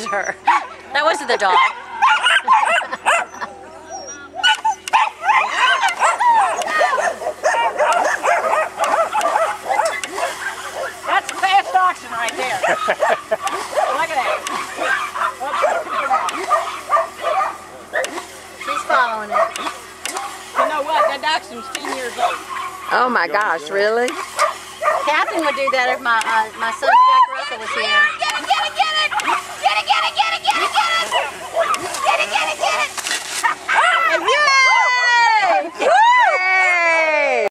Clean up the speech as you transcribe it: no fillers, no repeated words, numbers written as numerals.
her. That wasn't the dog. That's a fast oxen right there. Look at that. She's following it. You know what? That dachshund's 10 years old. Oh my gosh, really? Catherine would do that if my son Jack Russell was here. Get it, get it, get it! Get it, get it, get it!